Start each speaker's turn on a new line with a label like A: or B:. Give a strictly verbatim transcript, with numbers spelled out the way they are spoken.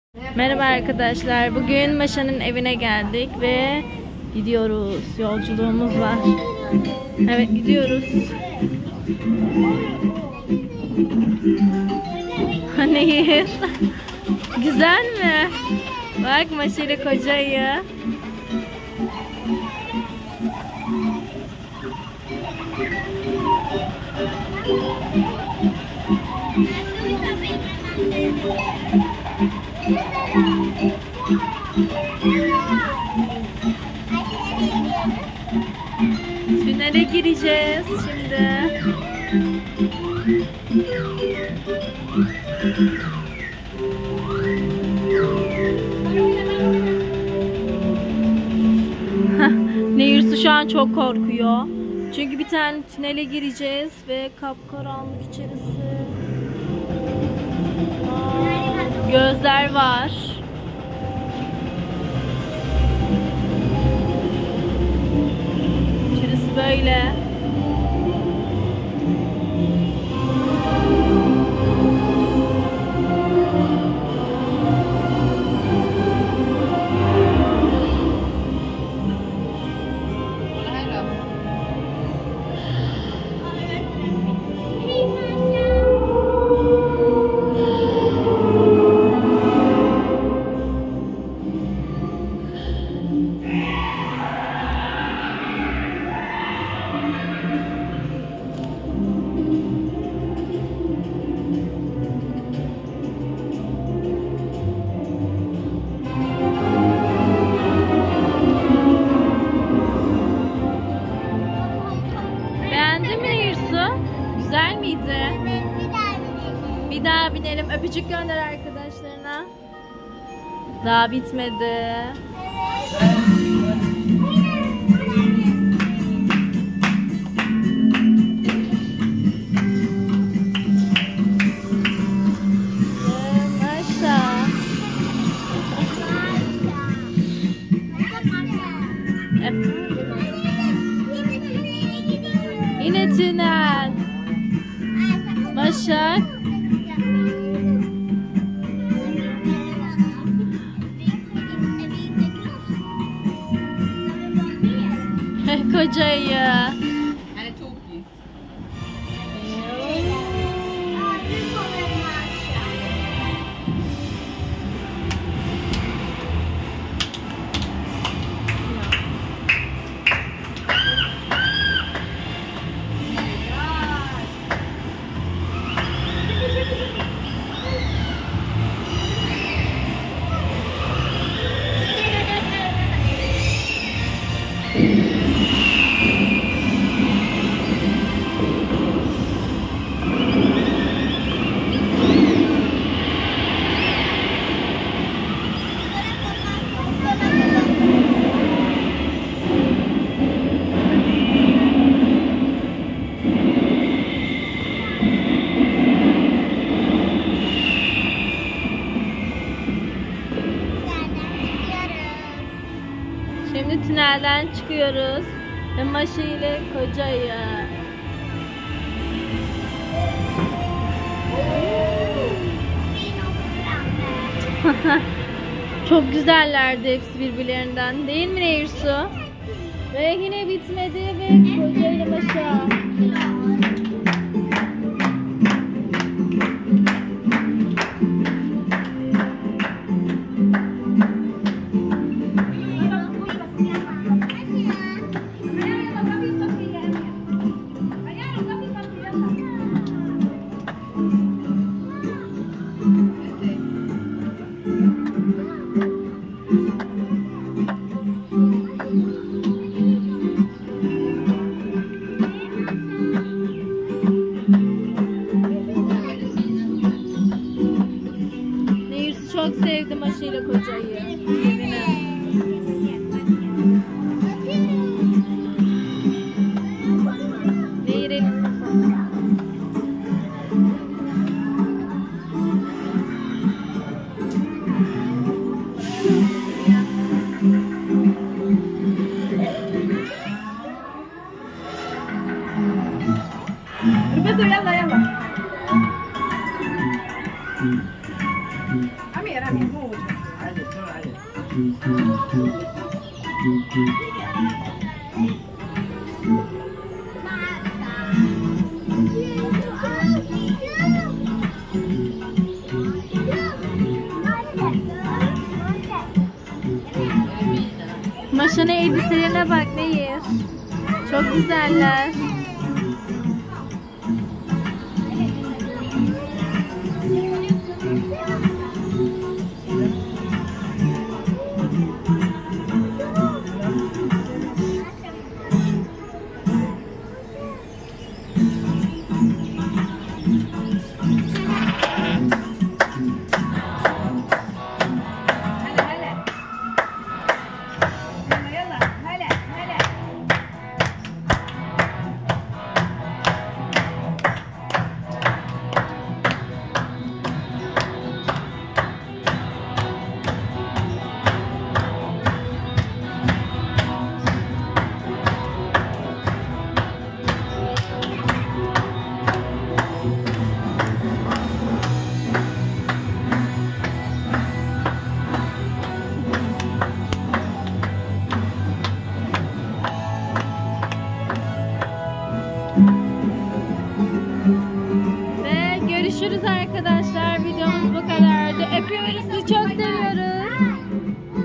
A: Merhaba arkadaşlar. Bugün Maşa'nın evine geldik ve gidiyoruz. Yolculuğumuz var. Evet, gidiyoruz. Hani güzel mi? Bak Maşa ile kocayı. Tünele gireceğiz şimdi. Nehirsu şu an çok korkuyor. Çünkü bir tane tünele gireceğiz ve kapkaranlık içerisi. Aa, gözler var. İçerisi böyle. Güzel miydi?
B: Evet, bir daha binelim.
A: Bir daha binelim. Öpücük gönder arkadaşlarına. Daha bitmedi. Maşa. Yine tünel. Maşa. Kocayı.
C: Yani çok iyi.
A: Şimdi tünelden çıkıyoruz ve Maşa ile kocayı. Çok güzellerdi hepsi birbirlerinden, değil mi Nehirsu? Ve yine bitmedi ve kocayla Maşa. Nehirsu çok sevdi Maşa ile kocayı.
C: Beso, yalla, yalla. A mira, mi mucho.
D: Hadi dur hadi.
A: Maşanın elbiselerine bak Nehir. Çok güzeller. Ve görüşürüz arkadaşlar. Videomuz bu kadardı. Öpüyoruz sizi, çok seviyoruz.